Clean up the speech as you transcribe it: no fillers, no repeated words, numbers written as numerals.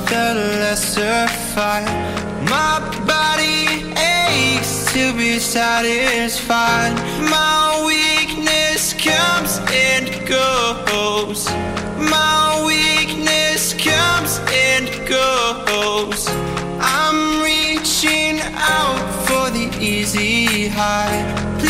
the lesser fight. My body aches to be satisfied. My weakness comes and goes. My weakness comes and goes. I'm reaching out for the easy high.